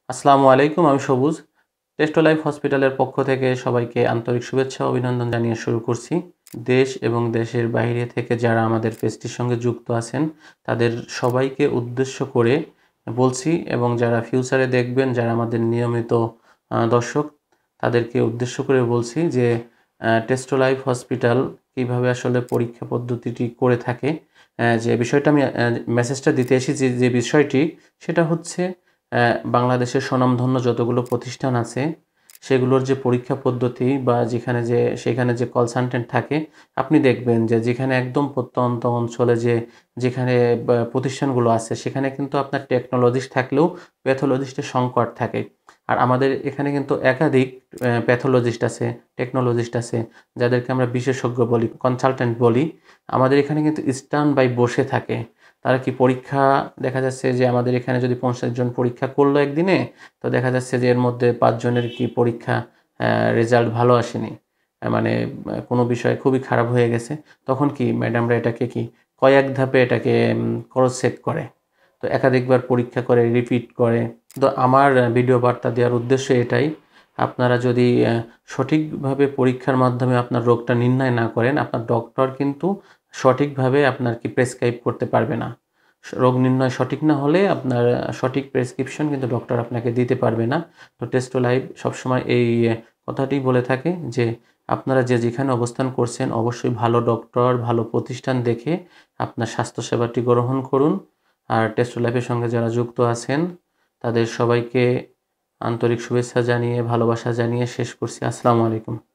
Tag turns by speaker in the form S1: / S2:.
S1: আসসালামু আলাইকুম, আমি সবুজ। টেস্টো লাইফ হসপিটালের পক্ষ থেকে সবাইকে আন্তরিক শুভেচ্ছা ও অভিনন্দন জানিয়ে শুরু করছি। দেশ এবং দেশের বাইরে থেকে যারা আমাদের পেজটির সঙ্গে যুক্ত আছেন, তাদের সবাইকে উদ্দেশ্য করে বলছি এবং যারা ফিউচারে দেখবেন, যারা আমাদের নিয়মিত দর্শক, তাদেরকে উদ্দেশ্য করে বলছি যে টেস্টো লাইফ হসপিটাল কীভাবে আসলে পরীক্ষা পদ্ধতিটি করে থাকে। যে বিষয়টা আমি মেসেজটা দিতে এসেছি, যে বিষয়টি সেটা হচ্ছে বাংলাদেশের স্বনামধন্য যতগুলো প্রতিষ্ঠান আছে, সেগুলোর যে পরীক্ষা পদ্ধতি বা সেখানে যে কনসালটেন্ট থাকে, আপনি দেখবেন যে যেখানে একদম প্রত্যন্ত অঞ্চলে যেখানে প্রতিষ্ঠানগুলো আছে, সেখানে কিন্তু আপনার টেকনোলজিস্ট থাকলেও প্যাথোলজিস্টের সংকট থাকে। আর আমাদের এখানে কিন্তু একাধিক প্যাথোলজিস্ট আছে, টেকনোলজিস্ট আছে, যাদেরকে আমরা বিশেষজ্ঞ বলি, কনসালটেন্ট বলি। আমাদের এখানে কিন্তু স্ট্যান্ড বাই বসে থাকে। তারা কি পরীক্ষা, দেখা যাচ্ছে যে আমাদের এখানে যদি 50 জন পরীক্ষা করলো একদিনে, তো দেখা যাচ্ছে যে এর মধ্যে 5 জনের কি পরীক্ষা রেজাল্ট ভালো আসেনি, মানে কোনো বিষয় খুবই খারাপ হয়ে গেছে। তখন কি ম্যাডামরা এটাকে কি কয়েক ধাপে এটাকে ক্রস চেক করে, তো একাধিকবার পরীক্ষা করে, রিপিট করে। তো আমার ভিডিও বার্তা দেওয়ার উদ্দেশ্য এটাই, আপনারা যদি সঠিকভাবে পরীক্ষার মাধ্যমে আপনার রোগটা নির্ণয় না করেন, আপনার ডক্টর কিন্তু সঠিকভাবে আপনার কি প্রেসক্রাইব করতে পারবে না। রোগ নির্ণয় সঠিক না হলে আপনার সঠিক প্রেসক্রিপশন কিন্তু ডক্টর আপনাকে দিতে পারবে না। তো টেস্টো লাইভ সবসময় এই কথাটি বলে থাকে যে আপনারা যেখানে অবস্থান করছেন, অবশ্যই ভালো ডক্টর, ভালো প্রতিষ্ঠান দেখে আপনার স্বাস্থ্যসেবাটি গ্রহণ করুন। আর টেস্টো লাইফের সঙ্গে যারা যুক্ত আছেন, তাদের সবাইকে আন্তরিক শুভেচ্ছা জানিয়ে, ভালোবাসা জানিয়ে শেষ করছি। আসসালামু আলাইকুম।